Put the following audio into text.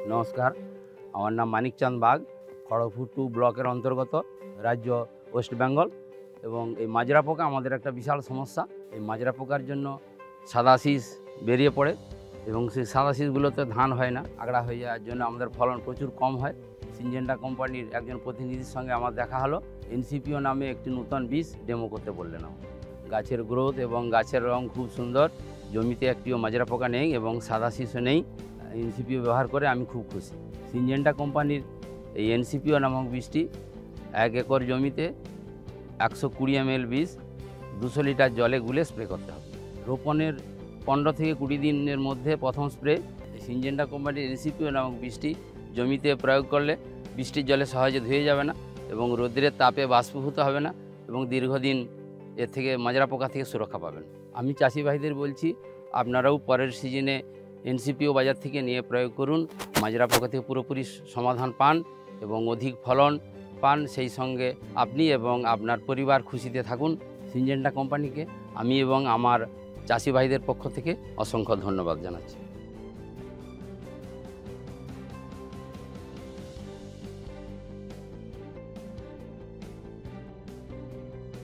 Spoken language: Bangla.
নমস্কার, আমার নাম মানিকচাঁদ বাগ, খড়গপুর 2 ব্লকের অন্তর্গত, রাজ্য ওয়েস্ট বেঙ্গল। এবং এই মাজরা পোকা আমাদের একটা বিশাল সমস্যা। এই মাজরা পোকার জন্য সাদা শীষ বেরিয়ে পড়ে এবং সেই সাদা শীষগুলোতে ধান হয় না, আগড়া হয়ে যাওয়ার জন্য আমাদের ফলন প্রচুর কম হয়। সিনজেন্টা কোম্পানির একজন প্রতিনিধির সঙ্গে আমার দেখা হলো। এনসিপিও নামে একটি নতুন বীজ ডেমো করতে বললেন। গাছের গ্রোথ এবং গাছের রং খুব সুন্দর, জমিতে একটিও মাজরা পোকা নেই এবং সাদা শীষও নেই। এনসিপিও ব্যবহার করে আমি খুব খুশি। সিনজেন্টা কোম্পানির এই এনসিপিও নামক বীজটি 1 একর জমিতে 120 ml বীজ 200 লিটার জলে গুলে স্প্রে করতে হবে। রোপণের 15 থেকে 20 দিনের মধ্যে প্রথম স্প্রে। সিনজেন্টা কোম্পানির এনসিপিও নামক বীজটি জমিতে প্রয়োগ করলে বৃষ্টির জলে সহজে ধুয়ে যাবে না এবং রোদ্রের তাপে বাষ্পীভূত হবে না এবং দীর্ঘদিন এর থেকে মাজরা পোকা থেকে সুরক্ষা পাবেন। আমি চাষি ভাইদের বলছি, আপনারাও পরের সিজনে এনসিপিও বাজার থেকে নিয়ে প্রয়োগ করুন। মাজরা পোকা থেকে পুরোপুরি সমাধান পান এবং অধিক ফলন পান, সেই সঙ্গে আপনি এবং আপনার পরিবার খুশিতে থাকুন। সিনজেন্টা কোম্পানিকে আমি এবং আমার চাষি ভাইদের পক্ষ থেকে অসংখ্য ধন্যবাদ জানাচ্ছি।